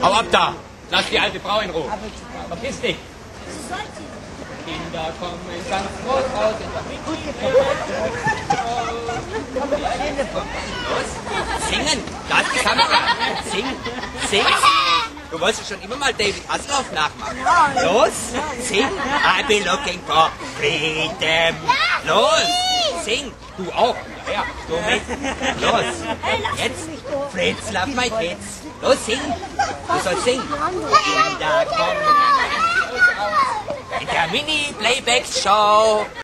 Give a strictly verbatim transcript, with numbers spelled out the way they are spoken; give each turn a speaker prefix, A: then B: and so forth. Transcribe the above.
A: Hau ab da! Lass die alte Frau in Ruhe. Verpiss dich! Kinder kommen ganz groß raus in der Los, singen! Da ist die Kamera! Sing! Sing! Du wolltest schon immer mal David Hasselhoff nachmachen. Los! Sing! I've been looking for freedom! Los! Sing! Du auch! Ja, du mit! Los! Jetzt! Fritz, love my kids! Los, sing! Du sollst singen! Kinder kommen in der Mini-Playback-Show!